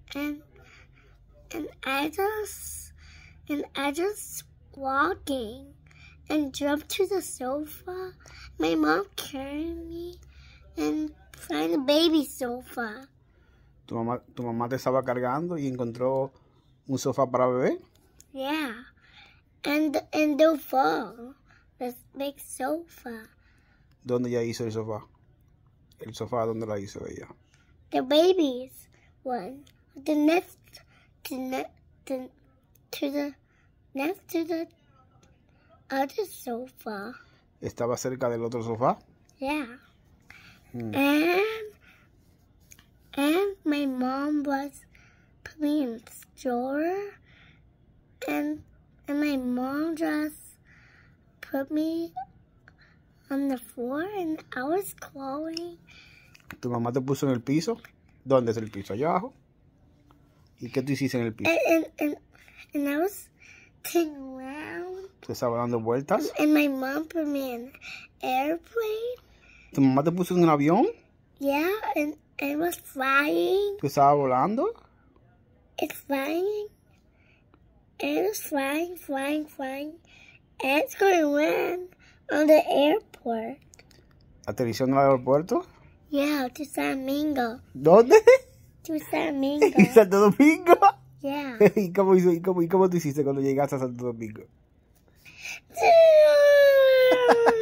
and and I just walking and jumped to the sofa. My mom carried me and find the baby sofa. Tu mamá te estaba cargando y encontró un sofá para bebé. Yeah, and the fall, this big sofa. ¿Dónde ella hizo el sofá? El sofá, ¿dónde la hizo ella? The baby's one. The next to the other sofa. ¿Estaba cerca del otro sofá? Yeah. And my mom was put me in the store, and my mom just put me on the floor, and I was crawling. ¿Tu mamá te puso en el piso? ¿Dónde es el piso? ¿Allá abajo? ¿Y qué tú hiciste en el piso? And I was turning around. ¿Te estaba dando vueltas? And my mom put me in an airplane. ¿Tu mamá te puso en un avión? Yeah, and I was flying. ¿Tú estabas volando? It's flying. And it was flying. And it's going to land on the airport. ¿Aterrizó en el aeropuerto? Yeah, to San Domingo. ¿Dónde? To San Domingo. ¿En Santo Domingo? Yeah. ¿Y cómo tú hiciste cuando llegaste a Santo Domingo?